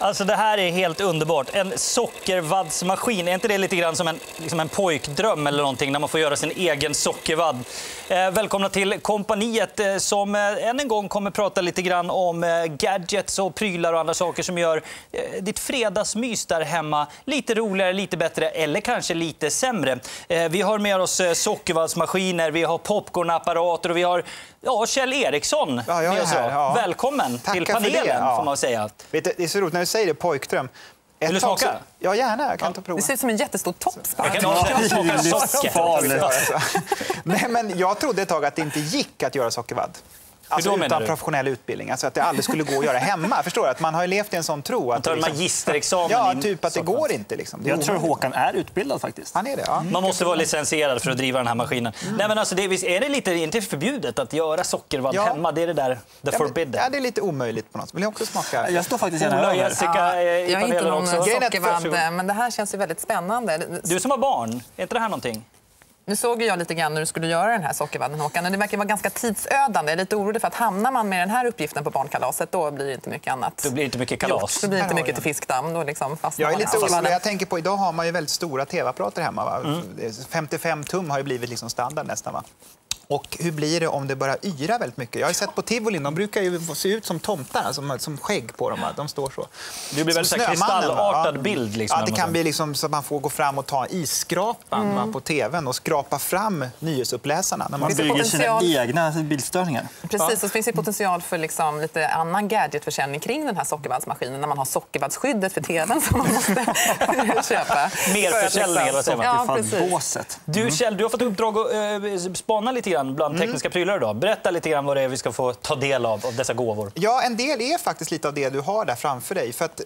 Alltså det här är helt underbart. En sockervaddsmaskin. Är inte det lite grann som en pojkdröm eller någonting när man får göra sin egen sockervadd? Välkomna till kompaniet som än en gång kommer prata lite grann om gadgets och prylar och andra saker som gör ditt fredagsmys där hemma lite roligare, lite bättre eller kanske lite sämre. Vi har med oss sockervaddsmaskiner, vi har popcornapparater och vi har Kjell Eriksson med oss. Ja. Välkommen till panelen får man säga. Vet du, det är så roligt när du säger det, pojkdröm. Vill du smaka? Ja, gärna. Jag kan ta prova. Det ser ut som en jättestor toppspark. Nej, men jag trodde ett tag att det inte gick att göra sockervadd. Alltså utan professionell utbildning. Alltså att det aldrig skulle gå att göra hemma. Förstår du? Att man har levt i en sån tro. Att tar en magisterexamen. Ja, typ att det går inte. Liksom. Jag tror Håkan är utbildad faktiskt. Han är det, ja. Man måste vara licensierad för att driva den här maskinen. Nej, men alltså, är det lite inte förbjudet att göra sockervadd hemma? Det är det där, the forbidden. Ja, det är lite omöjligt på något sätt. Vill jag också smaka? Jag står faktiskt gärna över. Jessica, jag är inte någon också. sockervadd, men det här känns ju väldigt spännande. Du som har barn, är inte det här någonting? Nu såg jag lite grann när du skulle göra den här sockervadden, Håkan. Det verkar vara ganska tidsödande. Jag är lite orolig för att hamnar man med den här uppgiften på barnkalaset, då blir det inte mycket annat. Då blir det inte mycket kalas. Då blir det inte mycket till fiskdamm. Då liksom jag är lite orolig. Jag tänker på, idag har man ju väldigt stora tv-apparater hemma. Va? 55 tum har ju blivit liksom standard nästan. Va? Och hur blir det om det bara yra väldigt mycket? Jag har sett på Tivoli, de brukar ju se ut som tomtar, alltså, som skägg på dem. Va? De står så. Det blir väl en kristallartad bild. Liksom, ja, det kan bli liksom så att man får gå fram och ta isskrapan på tvn och skrapa fram nyhetsuppläsarna. När man bygger sina egna bildstörningar. Precis, så finns det potential för liksom lite annan gadgetförsäljning kring den här sockervaddsmaskinen när man har sockervaddsskyddet för tvn som man måste köpa. Mer försäljning eller så. Ja, båset. Du Kjell, du har fått uppdrag att spana lite grann bland tekniska prylar idag. Berätta lite grann vad det är vi ska få ta del av dessa gåvor. Ja, en del är faktiskt lite av det du har där framför dig. För att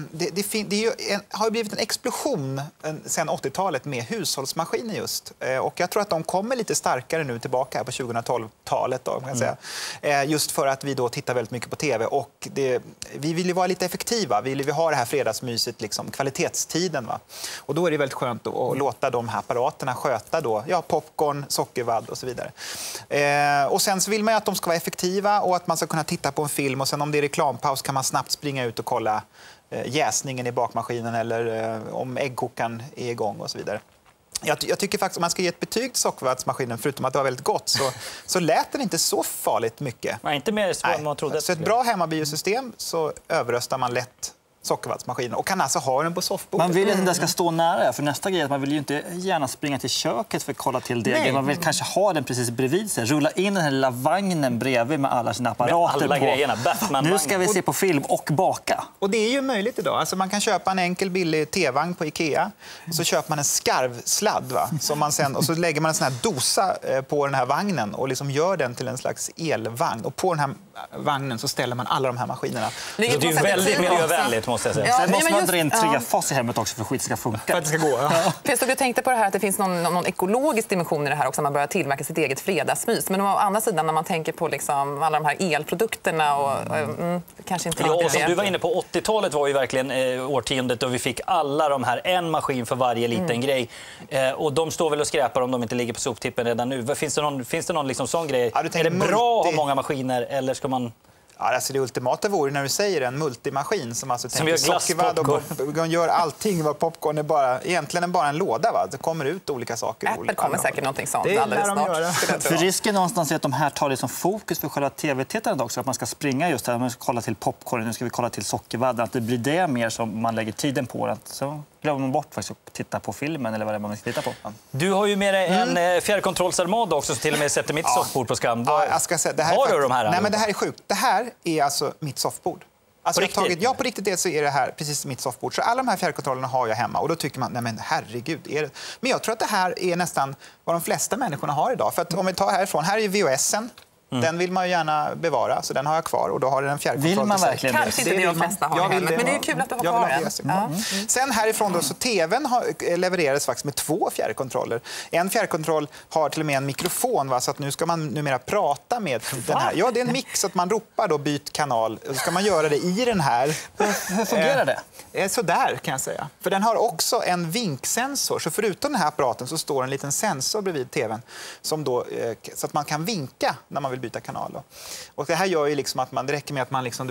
har blivit en explosion sedan 80-talet med hushållsmaskiner just. Och jag tror att de kommer lite starkare nu tillbaka här på 2012-talet då, kan jag säga. Just för att vi då tittar väldigt mycket på tv och vi vill ju vara lite effektiva. Vi vill ha det här fredagsmyset, liksom, kvalitetstiden. Va? Och då är det väldigt skönt att låta de här apparaterna sköta då, popcorn, sockervadd och så vidare. Och sen så vill man ju att de ska vara effektiva och att man ska kunna titta på en film och sen om det är reklampaus kan man snabbt springa ut och kolla jäsningen i bakmaskinen eller om äggkokaren är igång och så vidare. Jag tycker faktiskt om man ska ge ett betyg till sockervaddsmaskinen, förutom att det var väldigt gott, så lät den inte så farligt mycket. Nej, inte mer än man trodde. Så ett bra hemmabiosystem så överröstar man lätt sockervaddsmaskinen och kan alltså ha den på soffbordet. Man vill att den ska stå nära, för nästa grej är att man vill ju inte gärna springa till köket för att kolla till degen. Nej. Man vill kanske ha den precis bredvid sig. Rulla in den här lilla vagnen bredvid med alla sina apparater med alla grejerna. Nu ska vi se på film och baka. Och det är ju möjligt idag. Alltså man kan köpa en enkel billig tevagn på Ikea och så köper man en skarvsladd, va? Som man sen, och så lägger man en sån här dosa på den här vagnen och liksom gör den till en slags elvagn. Och på den här vagnen så ställer man alla de här maskinerna. Det är ju väldigt miljövänligt, måste jag säga. Ja, sen måste man dra in trefas i hemmet också för att skit ska funka. För att det ska gå. Ja. Peter, du tänkte på det här att det finns någon ekologisk dimension i det här också, när man börjar tillverka sitt eget fredagsmys. Men å andra sidan, när man tänker på liksom alla de här elprodukterna och kanske inte... Ja, som du var inne på, 80-talet var ju verkligen årtiondet då vi fick alla de här, en maskin för varje liten grej. Och de står väl och skräpar om de inte ligger på soptippen redan nu. Finns det någon liksom sån grej? Ja, är det bra att ha många maskiner eller ska man... Ja, alltså det ultimata vore när du säger en multimaskin som alltså tänker sockervadd och gör allting vad popcorn är egentligen bara en låda, va? Det kommer ut olika saker. Apple kommer säkert någonting sånt det alldeles snart. För risken någonstans är att de här tar det som fokus för själva tv-tittandet också, att man ska springa just här, man ska kolla till popcorn, nu ska vi kolla till sockervadd, att det blir det mer som man lägger tiden på, att så glömmer man bort faktiskt att titta på filmen eller vad det är man ska titta på. Du har ju med dig en fjärrkontrollsarmada också som till och med sätter mitt soffbord på skam. Jag ska säga, det här har du de här? Nej, men det här är sjukt. Det här är alltså mitt soffbord. Alltså på riktigt? På riktigt så är det här precis mitt soffbord. Så alla de här fjärrkontrollerna har jag hemma. Och då tycker man, nej men herregud. Men jag tror att det här är nästan vad de flesta människorna har idag. För att om vi tar härifrån, här är VHSen. Den vill man ju gärna bevara, så den har jag kvar. Och då har den en fjärrkontroll. Vill man verkligen det? Kanske inte det de flesta har hemma, men det är kul att du har kvar den. Sen härifrån då, så tvn levererades faktiskt med 2 fjärrkontroller. En fjärrkontroll har till och med en mikrofon, va? Så att nu ska man numera prata med den här. Ja, det är en mix, så att man ropar då byt kanal. Och så ska man göra det i den här. Hur fungerar det? Så där kan jag säga. För den har också en vinksensor. Så förutom den här apparaten så står en liten sensor bredvid tvn som då, så att man kan vinka när man vill byta kanal. Och det här gör ju liksom att det räcker med att man liksom, du vet,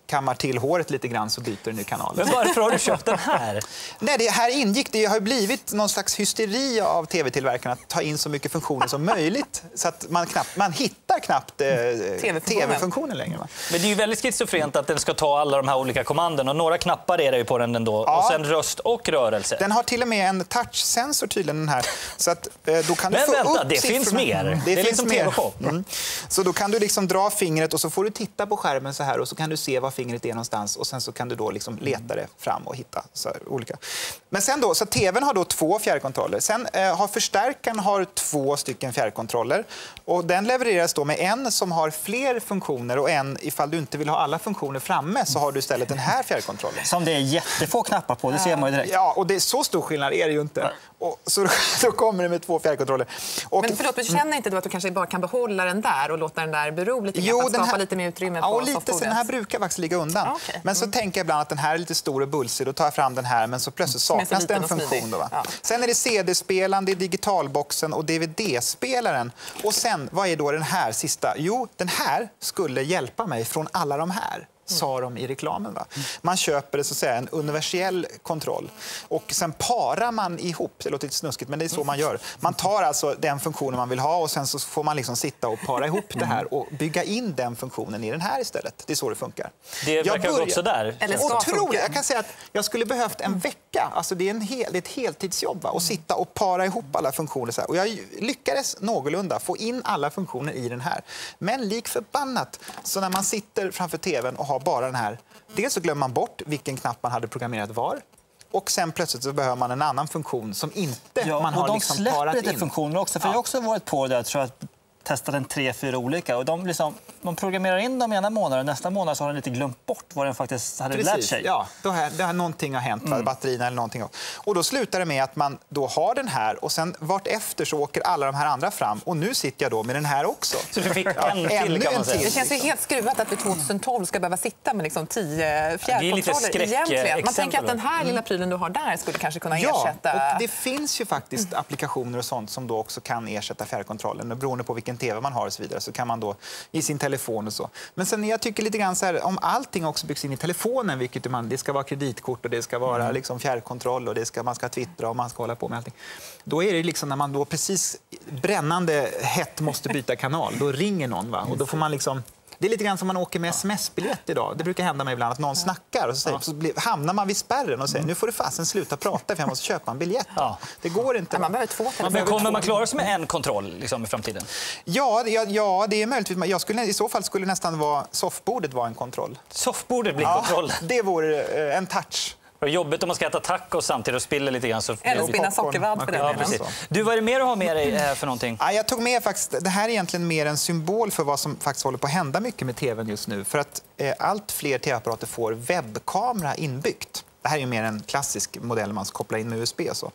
kammar till håret lite grann så byter den i kanal. Men varför har du köpt den här? Nej, det här ingick. Det har blivit någon slags hysteri av tv-tillverkarna att ta in så mycket funktioner som möjligt. Så att man hittar knappt tv-funktionen längre. Va? Men det är ju väldigt schizofrent att den ska ta alla de här olika kommanden. Och några knappar är det ju på den ändå. Ja. Och sen röst och rörelse. Den har till och med en touchsensor tydligen den här. Så att, då kan du men få vänta, upp det finns mer. Det är liksom TV-shop. Så då kan du liksom dra fingret och så får du titta på skärmen så här och så kan du se var fingret är någonstans och sen så kan du då liksom leta det fram och hitta så här, olika. Men sen då, så tvn har då 2 fjärrkontroller. Sen har förstärkaren 2 stycken fjärrkontroller och den levereras då med en som har fler funktioner och en ifall du inte vill ha alla funktioner framme så har du istället den här fjärrkontrollen. Som det är jättefå knappar på, det ser man ju direkt. Ja, och det är så stor skillnad är det ju inte. Och så kommer det med 2 fjärrkontroller. Men förlåt, du känner inte då att du kanske bara kan behålla den där och låta den där bero lite grann för att skapa lite mer utrymme på lite, softbordet? så den här brukar faktiskt ligga undan. Okay. Men så tänker jag ibland att den här är lite stor och bulsig, då tar jag fram den här men så plötsligt saknas det en funktion. Då, va? Ja. Sen är det CD-spelaren, det är digitalboxen och DVD-spelaren. Och sen, vad är då den här sista? Jo, den här skulle hjälpa mig från alla de här. Sa de i reklamen. Va? Man köper så att säga, en universell kontroll och sen parar man ihop, det låter lite snuskigt men det är så man gör. Man tar alltså den funktionen man vill ha och sen så får man liksom sitta och para ihop det här och bygga in den funktionen i den här istället. Det är så det funkar. Det verkar också där. Otroligt. Jag kan säga att jag skulle behövt en vecka, alltså det är ett heltidsjobb va? Och sitta och para ihop alla funktioner så här. Och jag lyckades någorlunda få in alla funktioner i den här. Men lik förbannat så när man sitter framför tvn och har bara den här. Dels så glömmer man bort vilken knapp man hade programmerat var. Och sen plötsligt så behöver man en annan funktion som inte man har liksom parat in. Och de släpper lite funktioner också. För jag har också varit på det, tror jag, testat 3-4 olika. Och de programmerar in dem ena månaden. Nästa månad så har den lite glömt bort vad den faktiskt hade lärt sig. Ja, någonting har hänt, batterierna eller någonting. Och då slutar det med att man då har den här och sen vart efter så åker alla de här andra fram. Och nu sitter jag då med den här också. Så du fick en till kan man säga. Det känns ju helt skruvat att vi 2012 ska behöva sitta med liksom 10 fjärrkontroller egentligen. Man tänker att den här lilla prylen du har där skulle kanske kunna ersätta... Ja, och det finns ju faktiskt applikationer och sånt som då också kan ersätta fjärrkontrollen. Och beroende på vilken tv man har och så vidare så kan man då i sin telefon och så. Men sen jag tycker lite grann så här, om allting också byggs in i telefonen, vilket det ska vara kreditkort och det ska vara liksom fjärrkontroll och man ska twittra och man ska hålla på med allting. Då är det liksom när man då precis brännande hett måste byta kanal, då ringer någon va? Och då får man liksom... Det är lite grann som man åker med sms-biljett idag. Det brukar hända mig ibland att någon snackar och så hamnar man vid spärren och säger nu får du fasen sluta prata för jag måste köpa en biljett. Ja. Det går inte. Man behöver 2 telefoner. Men kommer man klara sig med en kontroll liksom, i framtiden? Ja, det är möjligt. I så fall skulle nästan soffbordet vara en kontroll. Soffbordet blir kontroll? Det vore en touch. Det är jobbigt om man ska äta tacos samtidigt och spilla lite grann. Eller spinna sockervadd för den delen. Du, vad är det mer du har med dig för någonting? Ja, jag tog med faktiskt, det här är egentligen mer en symbol för vad som faktiskt håller på att hända mycket med tvn just nu. För att allt fler tv-apparater får webbkamera inbyggt. Det här är ju mer en klassisk modell man ska koppla in med USB och så.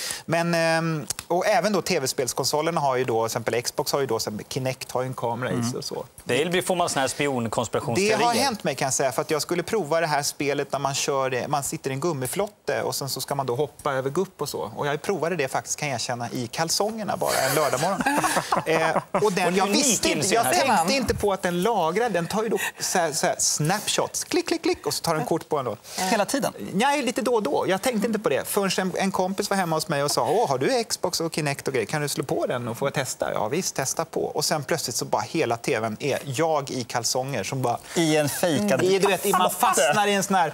Men, och även då tv-spelskonsolerna har ju då, till exempel Xbox har ju då, Kinect har ju en kamera i sig och så. Det får man sån här spionkonspirationsteorier. Det har hänt mig kan jag säga, för att jag skulle prova det här spelet när man kör det. Man sitter i en gummiflotte och sen så ska man då hoppa över gupp och så. Och jag provade det faktiskt, kan jag känna, i kalsongerna bara en lördagmorgon. Och jag tänkte inte på att den lagrar, den tar ju då så här snapshots, klick, klick, klick och så tar den kort på en då. Hela tiden? Nej, lite då och då. Jag tänkte inte på det. Förrän en kompis var hemma hos mig och sa har du Xbox och Kinect och grejer? Kan du slå på den och få testa? Ja visst, testa på. Och sen plötsligt så bara hela tvn är jag i kalsonger som bara... I en fejkad... Man fastnar i en sån här...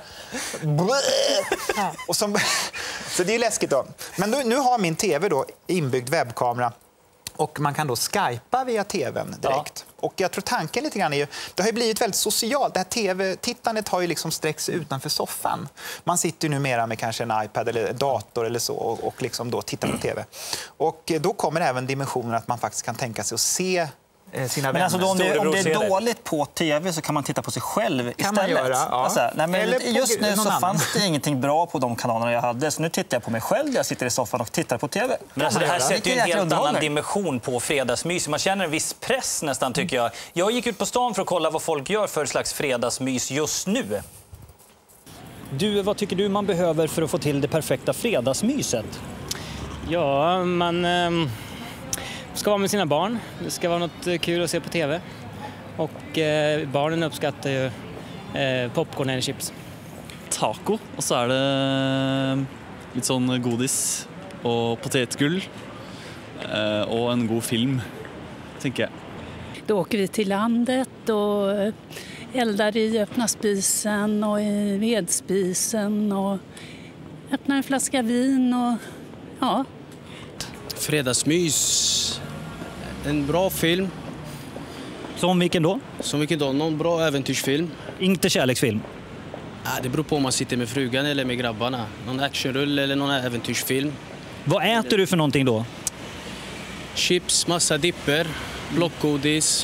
Och så det är läskigt då. Men nu har min tv då inbyggd webbkamera. Och man kan då skypa via tvn direkt. Ja. Och jag tror tanken lite grann är ju, det har ju blivit väldigt socialt. Det här tv-tittandet har ju liksom sträckt sig utanför soffan. Man sitter ju numera med kanske en iPad eller en dator eller så och liksom då tittar på tv. Och då kommer även dimensionen att man faktiskt kan tänka sig att se sina vänner. Men alltså om det är dåligt på tv så kan man titta på sig själv istället. Kan man göra, ja. Alltså, just nu så fanns det ingenting bra på de kanalerna jag hade. Så nu tittar jag på mig själv. Jag sitter i soffan och tittar på tv. Men alltså, det här sätter ju en helt annan dimension på fredagsmys. Man känner en viss press nästan tycker jag. Jag gick ut på stan för att kolla vad folk gör för slags fredagsmys just nu. Du, vad tycker du man behöver för att få till det perfekta fredagsmyset? Ja, man... ska vara med sina barn. Det ska vara något kul att se på tv. Och barnen uppskattar ju popcorn eller chips. Taco, och så är det lite sån godis och potetgull och en god film, tänker jag. Då åker vi till landet och eldar i öppna spisen och i vedspisen och öppnar en flaska vin och ja. Fredagsmys. En bra film. Som vilken då? Någon bra äventyrsfilm. Inte kärleksfilm? Det beror på om man sitter med frugan eller med grabbarna. Någon actionrulle eller någon äventyrsfilm. Vad äter du för någonting då? Chips, massa dipper, blockgodis.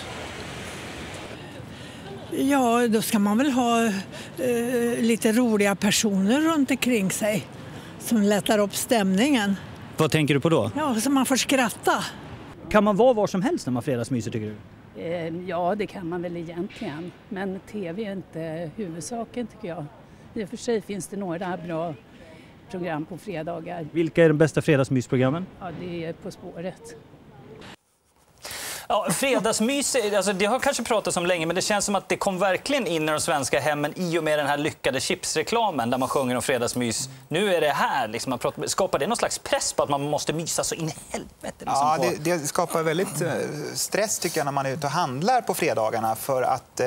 Ja, då ska man väl ha lite roliga personer runt omkring sig som lättar upp stämningen. Vad tänker du på då? Ja, så man får skratta. Kan man vara var som helst när man fredagsmyser, tycker du? Ja, det kan man väl egentligen. Men tv är inte huvudsaken, tycker jag. I och för sig finns det några bra program på fredagar. Vilka är de bästa fredagsmysprogrammen? Ja, det är På spåret. Ja, fredagsmys, alltså det har kanske pratats om länge, men det känns som att det kom verkligen in i de svenska hemmen i och med den här lyckade chipsreklamen där man sjunger om fredagsmys. Nu är det här, liksom, skapar det någon slags press på att man måste mysa så in i helvete? Liksom, ja, det skapar väldigt stress, tycker jag, när man är ute och handlar på fredagarna, för att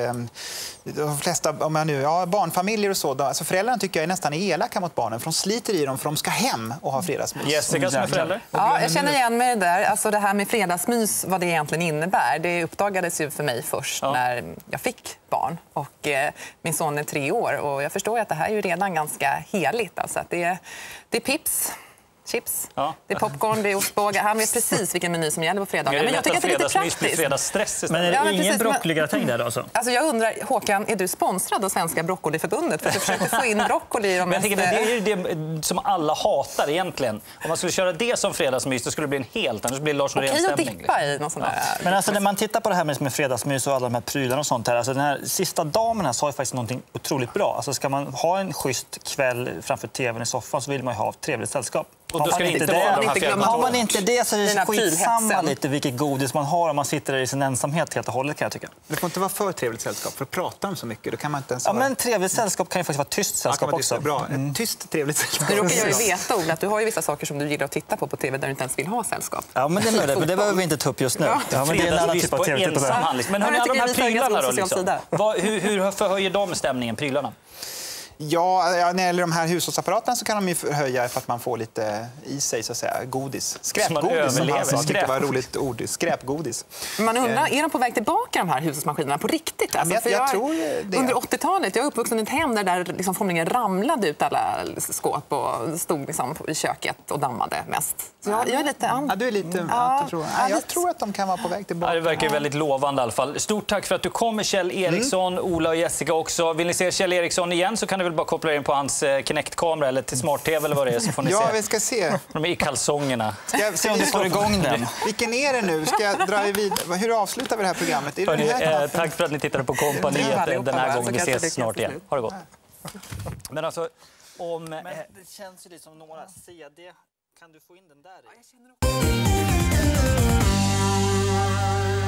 de flesta, barnfamiljer och så, alltså föräldrarna tycker jag är nästan elaka mot barnen, för de sliter i dem för de ska hem och ha fredagsmys. Jessica som är förälder? Ja, jag känner igen mig där. Alltså det här med fredagsmys, vad det egentligen innebär, det uppdagades ju för mig först när jag fick barn. Och min son är 3 år och jag förstår att det här är ju redan ganska heligt. Alltså att det är pips, chips, det är popcorn, det är ostbågar. Han vet precis vilken meny som gäller på fredagar. Men jag tycker att det är lite praktiskt. Fredagsstress men är det ingen broccoligratäng där alltså? Alltså jag undrar, Håkan, är du sponsrad av Svenska Broccoliförbundet för att du försöker få in broccoli i de men jag tänker, det är ju det som alla hatar egentligen. Om man skulle köra det som fredagsmys, då skulle det bli en helt annars blir Lars Norén-stämning. Okej att dippa i någon sån där. Men alltså när man tittar på det här med fredagsmys och alla de här prylarna och sånt här, alltså den här sista damen här sa ju faktiskt någonting otroligt bra. Alltså ska man ha en schysst kväll framför tvn i soffan så vill man ju ha trevligt sällskap. Och då ska inte inte har man inte det så är det skitsamma lite vilket godis man har om man sitter där i sin ensamhet helt och hållet, kan jag tycka. Det får inte vara för trevligt sällskap för att prata om så mycket. Då kan man inte ens men trevligt sällskap kan ju faktiskt vara tyst sällskap också. Bra. Ett tyst, trevligt sällskap. Du råkar ju veta, Ola, att du har ju vissa saker som du gillar att titta på tv där du inte ens vill ha sällskap. Ja, men det är möjligt, men det behöver vi inte ta upp just nu. Ja, men det är en annan typ av tv-tittare. Men hörni, alla de här prylarna då, liksom. Hur förhöjer de stämningen, prylarna? Ja, när det gäller de här hushållsapparaterna så kan de ju förhöja för att man får lite i sig, så att säga, godis. Skräpgodis, som han sa, tyckte var ett roligt ord. Skräpgodis. Man undrar, är de på väg tillbaka, de här hushållsmaskinerna, på riktigt? Alltså, jag tror det. Under 80-talet, jag är uppvuxen i ett hem där liksom formligen ramlade ut alla skåp och stod liksom i köket och dammade mest. Så jag är lite du är lite jag tror att de kan vara på väg tillbaka. Det verkar väldigt lovande i alla fall. Stort tack för att du kom, Kjell Eriksson, Ola och Jessica också. Vill ni se Kjell Eriksson igen så kan du väl bara koppla in på hans Kinect-kamera eller till smart-tv eller vad det är, så får ni se. Vi ska se. De är i kalsongerna. Ska vi få igång den? Vilken är det nu? Ska jag dra vidare? Hur avslutar vi det här programmet? Är det här tack för att ni tittade på Kompaniet den här gången. Vi ses snart igen. Ha det gott. Men alltså, men det känns ju lite som några CD. Kan du få in den där i?